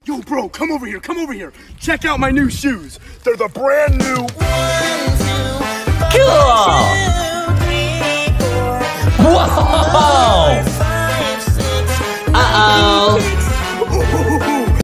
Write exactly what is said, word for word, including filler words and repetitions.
Yo, bro, come over here, come over here. Check out my new shoes. They're the brand new. Cool! Whoa!